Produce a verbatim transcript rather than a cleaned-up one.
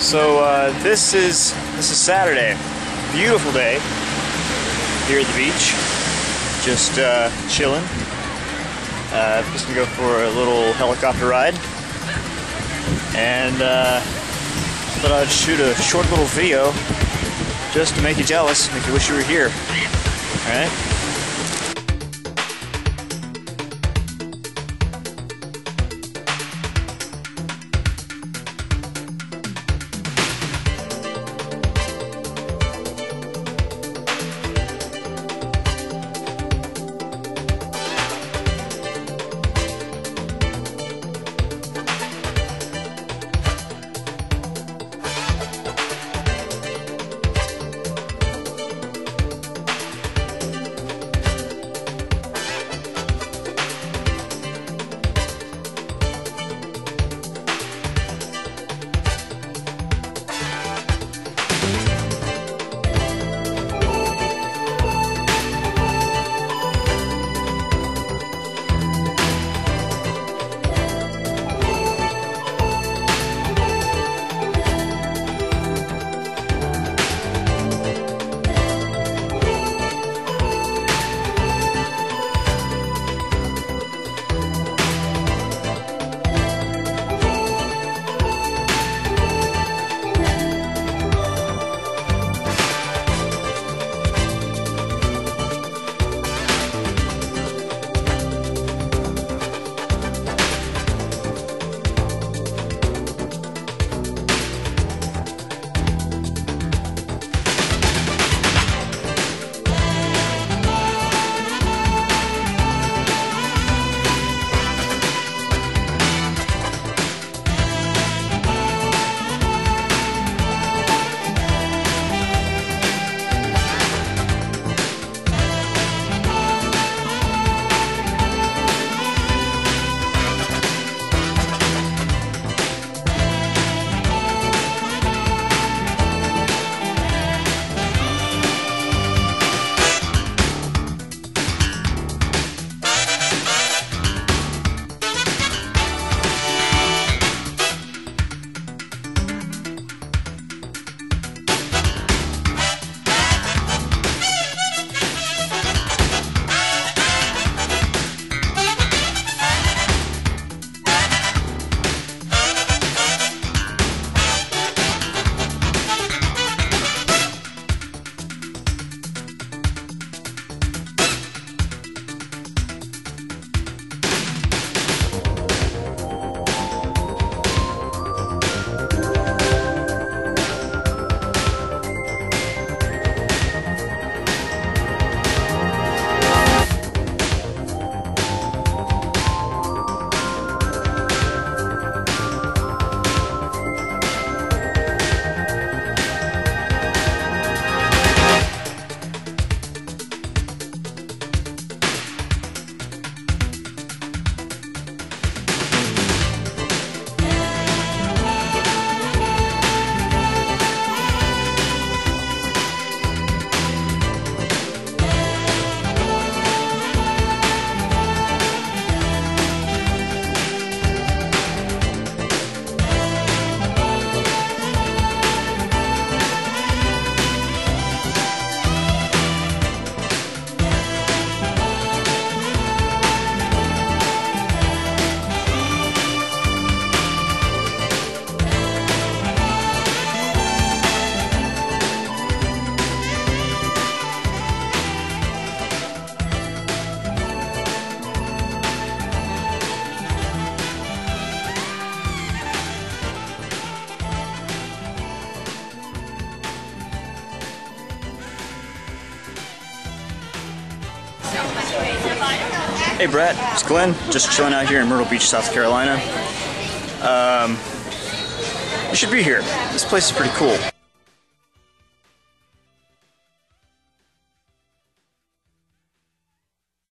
So uh, this is this is Saturday. Beautiful day here at the beach. Just uh, chilling. Uh, just gonna go for a little helicopter ride, and uh, thought I'd shoot a short little video just to make you jealous, make you wish you were here. All right. Hey Brett, it's Glenn, just chilling out here in Myrtle Beach, South Carolina. Um, you should be here. This place is pretty cool.